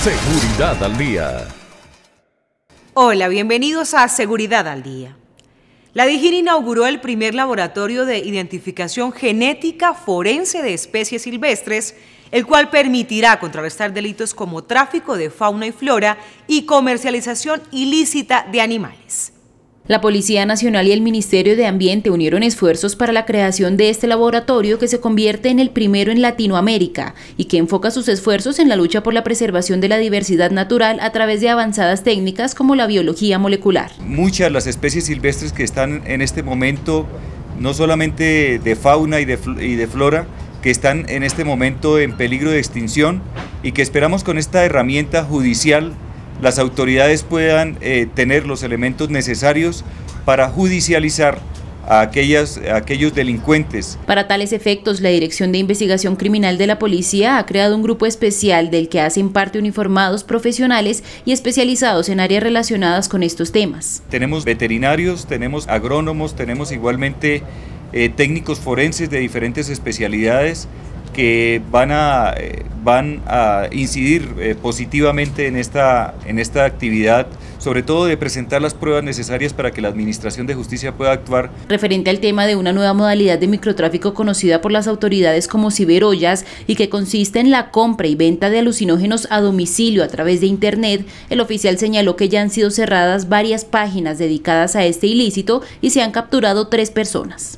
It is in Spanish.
Seguridad al Día. Hola, bienvenidos a Seguridad al Día. La DIGIN inauguró el primer laboratorio de identificación genética forense de especies silvestres, el cual permitirá contrarrestar delitos como tráfico de fauna y flora y comercialización ilícita de animales. La Policía Nacional y el Ministerio de Ambiente unieron esfuerzos para la creación de este laboratorio que se convierte en el primero en Latinoamérica y que enfoca sus esfuerzos en la lucha por la preservación de la diversidad natural a través de avanzadas técnicas como la biología molecular. Muchas de las especies silvestres que están en este momento, no solamente de fauna y de flora, que están en este momento en peligro de extinción y que esperamos con esta herramienta judicial las autoridades puedan tener los elementos necesarios para judicializar a aquellos delincuentes. Para tales efectos, la Dirección de Investigación Criminal de la Policía ha creado un grupo especial del que hacen parte uniformados profesionales y especializados en áreas relacionadas con estos temas. Tenemos veterinarios, tenemos agrónomos, tenemos igualmente técnicos forenses de diferentes especialidades que van a incidir positivamente en esta actividad, sobre todo de presentar las pruebas necesarias para que la Administración de Justicia pueda actuar. Referente al tema de una nueva modalidad de microtráfico conocida por las autoridades como ciberollas y que consiste en la compra y venta de alucinógenos a domicilio a través de Internet, el oficial señaló que ya han sido cerradas varias páginas dedicadas a este ilícito y se han capturado 3 personas.